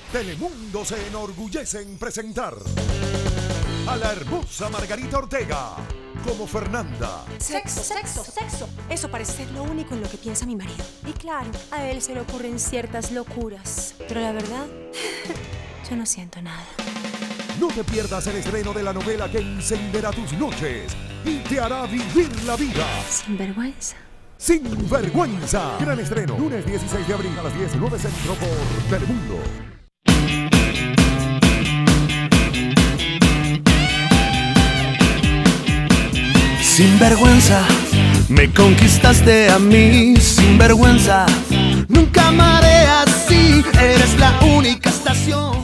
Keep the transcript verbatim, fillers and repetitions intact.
Telemundo se enorgullece en presentar a la hermosa Margarita Ortega como Fernanda. Sexo, sexo, sexo. Eso parece ser lo único en lo que piensa mi marido. Y claro, a él se le ocurren ciertas locuras. Pero la verdad, yo no siento nada. No te pierdas el estreno de la novela que encenderá tus noches y te hará vivir la vida. Sin vergüenza. Sin vergüenza. Gran estreno, lunes dieciséis de abril a las diecinueve centro por Telemundo. Sin vergüenza, me conquistaste a mí. Sin vergüenza, nunca amaré así. Eres la única estación